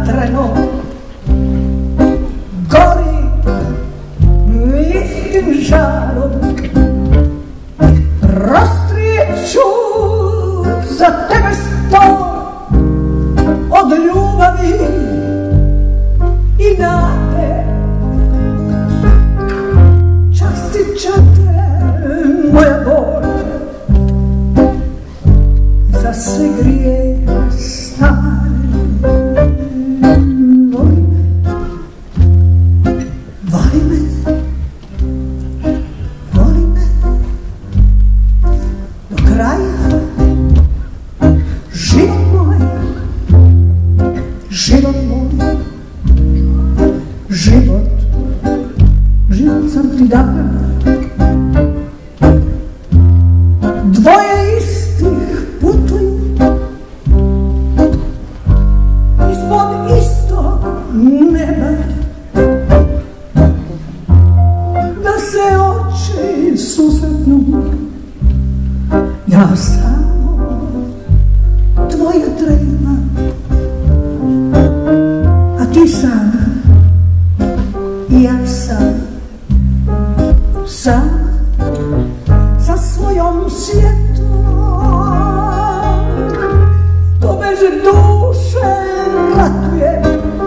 vatreno gori istim žarom, rastrijeću za tebe sto od ljubavi i nade. Častit će te moja bol za sve grijehe stare. Život sam ti dao, dvoje istih putuju ispod istog neba, da se oči susretnu. Ja samo tvoje trebam, a ti sam i ja sam sa svojom svijetom, to bez duše ratuje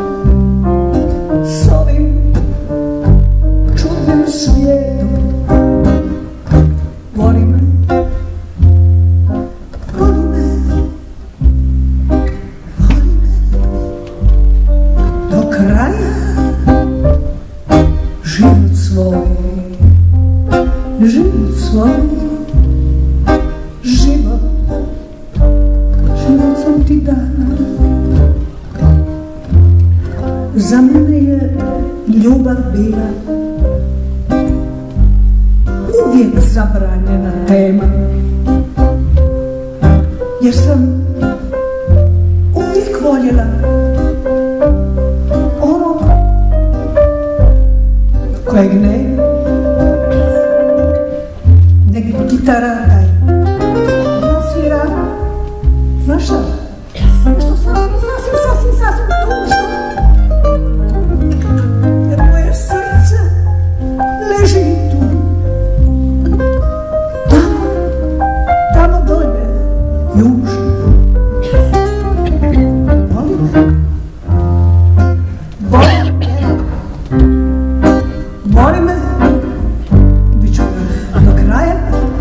s ovim čudnim svijetom. Voli me, voli me, voli me do kraja. Život svoj, život svoj, život sam ti dala. Za mene je ljubav bila uvijek zabranjena tema, jer sam uvijek voljela onog kojeg ne, nek gitara daj zasvira. Znaš šta? Nešto sasvim tužno, jer moje srce leži tu, tamo dolje, južno. Voli me, voli me, bit ću do kraja.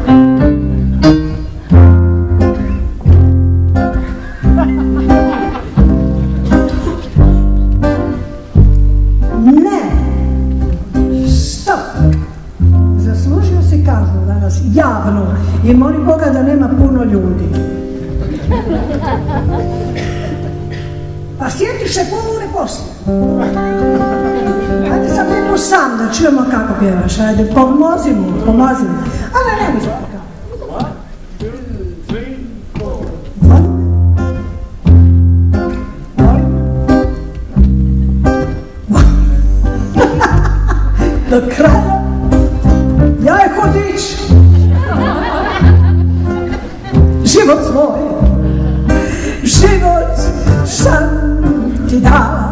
Ne, stop, zaslužio si kaznu danas, javno, i molim Boga da nema puno ljudi. Pa sjetiš se polovne poslije. Ajde sad lijepo sam da čujemo kako pjevaš, ajde pomozi mu, ali ne mi se tako. Do kraja, ja je hodić, život svoj, život sam ti dala.